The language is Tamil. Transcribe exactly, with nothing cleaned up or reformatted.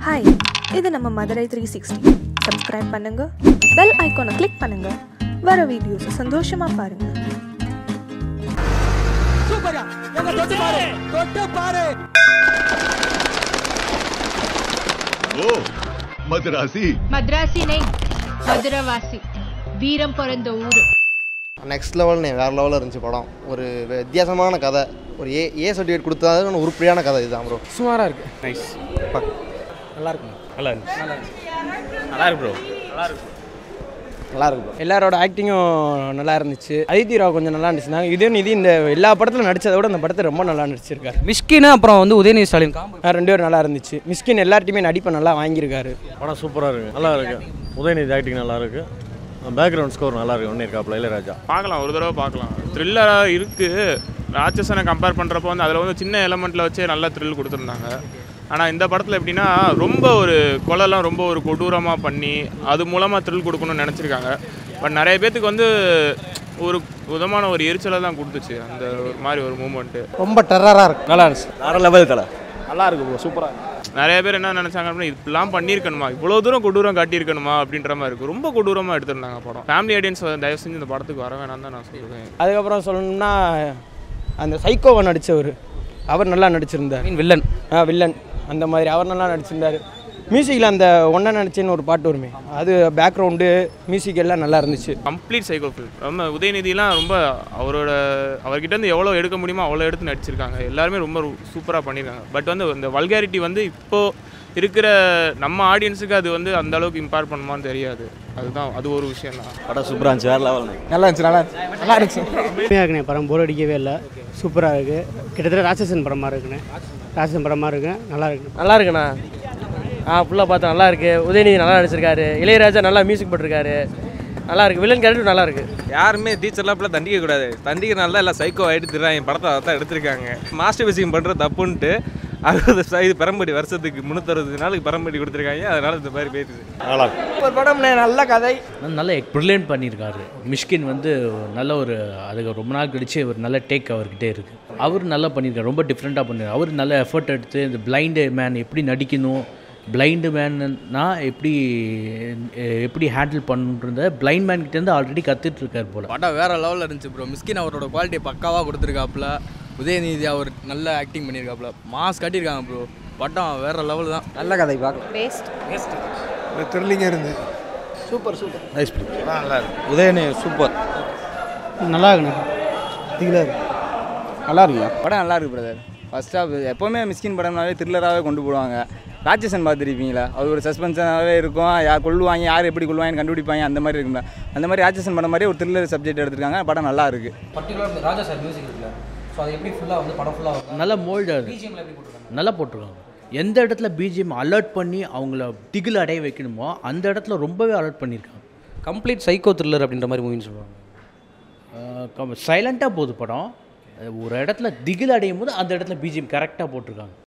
ஹாய், இது நம்ம மதுரை த்ரீ சிக்ஸ்டி. சப்ஸ்கிரைப் பண்ணுங்க, பெல் ஐக்கானை கிளிக் பண்ணுங்க, வர வீடியோஸ் சந்தோஷமா பாருங்க. சூப்பரா எங்க தொட்டு பாரு தொட்டு பாரு. ஓ மദ്രാസി மദ്രാசி நை மதுரவாசி, வீரம் பிறந்த ஊர். நெக்ஸ்ட் லெவல்னு வேறு லெவலில் இருந்துச்சு படம். ஒரு வித்தியாசமான கதை, ஒரு ஏ ஏ சர்டிஃபிகேட் கொடுத்தாலும் உருப்படியான கதை இதுதான் ப்ரோ. சுமாராக இருக்குது. நைஸ். நல்லா இருக்கும். நல்லா இருக்கு. நல்லா இருக்கு ப்ரோ. நல்லா இருக்கு. நல்லா இருக்கு ப்ரோ. எல்லாரோட ஆக்டிங்கும் நல்லா இருந்துச்சு. அதித்தி ராவ் கொஞ்சம் நல்லா இருந்துச்சுன்னா இதே நிதி இந்த எல்லா படத்தில் நடித்ததை விட இந்த படத்தை ரொம்ப நல்லா நடிச்சிருக்காரு. மிஷ்கின் அப்புறம் வந்து உதயநிதி ஸ்டாலின் ஆ, ரெண்டு பேரும் நல்லா இருந்துச்சு. மிஷ்கின் எல்லார்ட்டையுமே நடிப்பை நல்லா வாங்கியிருக்காரு. படம் சூப்பராக இருக்குது. நல்லா இருக்குது. உதயநிதி ஆக்டிங் நல்லா இருக்குது. பேக்ரவுண்ட் ஸ்கோர் நல்லா இருக்குது. ஒன்று இருக்காப்புல இளையராஜா. பார்க்கலாம், ஒரு தடவை பார்க்கலாம். த்ரில்லராக இருக்குது. ராட்சசனை கம்பேர் பண்ணுறப்போ வந்து அதில் வந்து சின்ன எலமெண்ட்டில் வச்சே நல்லா த்ரில் கொடுத்துருந்தாங்க. ஆனால் இந்த படத்தில் எப்படின்னா ரொம்ப ஒரு கொலைலாம் ரொம்ப ஒரு கொடூரமாக பண்ணி அது மூலமாக த்ரில் கொடுக்கணும்னு நினச்சிருக்காங்க. பட் நிறைய பேர்த்துக்கு வந்து ஒரு விதமான ஒரு எரிச்சலை தான் கொடுத்துச்சு அந்த ஒரு மாதிரி ஒரு மூமெண்ட்டு. ரொம்ப டெரராக இருக்கு. நல்லா இருந்துச்சு. வேறு லெவல் தலை. நல்லா இருக்கு ப்ரோ. சூப்பராக. நிறைய பேர் என்ன நினச்சாங்க அப்படின்னா இப்படிலாம் பண்ணியிருக்கணுமா, இவ்வளோ தூரம் கொடூரம் காட்டியிருக்கணுமா அப்படின்ற மாதிரி இருக்குது. ரொம்ப கொடூரமாக எடுத்திருந்தாங்க படம். ஃபேமிலி ஆடியன்ஸ் தயவு செஞ்சு இந்த படத்துக்கு வர வேணாம் தான் நான் சொல்லுவேன். அதுக்கப்புறம் சொல்லணும்னா அந்த சைக்கோவை நடித்தவர், அவர் நல்லா நடிச்சிருந்தார். வில்லன் ஆ, வில்லன் அந்த மாதிரி அவர் நல்லா நடிச்சிருந்தார். மியூசிக்கில் அந்த ஒன்றை நினச்சின்னு ஒரு பாட்டு வருமே, அது பேக்ரவுண்டு மியூசிக் எல்லாம் நல்லா இருந்துச்சு. Complete psycho film. ரொம்ப உதயநிதிலாம் ரொம்ப அவரோட அவர்கிட்டருந்து எவ்வளோ எடுக்க முடியுமோ அவ்வளோ எடுத்து நடிச்சிருக்காங்க. எல்லாருமே ரொம்ப சூப்பராக பண்ணியிருக்காங்க. பட் வந்து இந்த வல்காரிட்டி வந்து இப்போது இருக்கிற நம்ம ஆடியன்ஸுக்கு அது வந்து அந்த அளவுக்கு இம்பாக்ட் பண்ணுமான்னு தெரியாது. அதுதான் அது ஒரு விஷயம் தான். படம் சூப்பராக இருந்துச்சு. வேறு லெவல். நல்லா இருந்துச்சு. நல்லா இருந்துச்சு. நல்லா இருந்துச்சு. உண்மையாக இருக்குண்ணே. படம் போர் அடிக்கவே இல்லை. சூப்பராக இருக்குது. கிட்டத்தட்ட ராட்சசன் படமாக இருக்குண்ணே. ராட்சசன் படமாக இருக்கு. நல்லா இருக்கு. நல்லா இருக்குண்ணா. ஆ, ஃபுல்லாக பார்த்தா நல்லா இருக்கு. உதயநிதி நல்லா நடிச்சிருக்காரு. இளையராஜா நல்லா மியூசிக் போட்டிருக்காரு. நல்லா இருக்கு. வில்லன் கேரக்டர் நல்லா இருக்கு. யாருமே டீச்சர்லாம் இப்பெல்லாம் தண்டிக்க கூடாது. தண்டிக்கிறனால தான் எல்லாம் சைக்கோ ஆகிட்டு திருறாங்க. படத்தை அதை தான் எடுத்திருக்காங்க. மாஸ்டர் பேசிங் பண்ணுற தப்புன்ட்டு அறுபது இது பெரம்படி வருஷத்துக்கு முந்நூற்றறுபது நாளுக்கு பெரம்படி கொடுத்துருக்காங்க. அதனால இந்த மாதிரி போயிடுச்சு. நல்லா இருக்கு. ஒரு படம் நல்ல கதை, நல்ல ப்ரில்லியன்ட் பண்ணியிருக்காரு. மிஷ்கின் வந்து நல்ல ஒரு அதுக்கு ரொம்ப நாள் கழிச்சு ஒரு நல்ல டேக் அவர்கிட்டே இருக்குது. அவர் நல்லா பண்ணியிருக்காரு. ரொம்ப டிஃப்ரெண்ட்டாக பண்ணியிருக்காரு. அவர் நல்ல எஃபர்ட் எடுத்து இந்த பிளைண்டு மேன் எப்படி நடிக்கணும், பிளைண்டு மேன்னா எப்படி எப்படி ஹேண்டில் பண்ணுறத பிளைண்ட் மேன் கிட்டேருந்து ஆல்ரெடி கற்றுட்ருக்கார் போல். படம் வேறு லெவலில் இருந்துச்சு ப்ரோ. மிஷ்கின் அவரோட குவாலிட்டி பக்காவாக கொடுத்துருக்காப்புல. உதயநிதி அவர் நல்ல ஆக்டிங் பண்ணியிருக்காப்புல. மாஸ் காட்டியிருக்காங்க ப்ரோ. படம் வேறு லெவல் தான். நல்ல கதை பார்க்கலாம். Waste waste. த்ரில்லிங்காக இருந்து சூப்பர் சூப்பர். Nice play. நல்லா இருக்கு. உதயநிதி சூப்பர். நல்லா இருக்குண்ணே. இதில் இருக்கு. நல்லா இருக்குங்க. படம் நல்லா இருக்கு பிரதர். ஃபர்ஸ்ட் ஆஃப் எப்போவுமே மிஷ்கின் படம்னாலே த்ரில்லராகவே கொண்டு போடுவாங்க. ராட்சசன் பார்த்துருப்பீங்களா, அது ஒரு சஸ்பென்ஸாகவே இருக்கும். யார் கொள்ளுவாங்க, யார் எப்படி கொள்வாங்கன்னு கண்டுபிடிப்பாங்க. அந்த மாதிரி இருக்குங்களா, அந்த மாதிரி ராட்சசன் படம் மாதிரி ஒரு த்ரில்லர் சப்ஜெக்ட் எடுத்திருக்காங்க. படம் நல்லா இருக்குது. பர்டிகுலர் ராஜா சார் மியூசிக் இருக்குல்ல, ஸோ அது எப்படி ஃபுல்லாக வந்து படம் ஃபுல்லாக நல்லா மோல்டு நல்லா போட்டிருக்காங்க. எந்த இடத்துல பிஜிஎம் அலர்ட் பண்ணி அவங்கள திகில் அடைய வைக்கணுமோ அந்த இடத்துல ரொம்பவே அலர்ட் பண்ணியிருக்காங்க. கம்ப்ளீட் சைக்கோ த்ரில்லர் அப்படின்ற மாதிரி மூவின்னு சொல்லுவாங்க. சைலண்ட்டாக போகுது படம். ஒரு இடத்துல திகில் அடையும் போது அந்த இடத்துல பிஜிஎம் கரெக்டாக போட்டிருக்காங்க.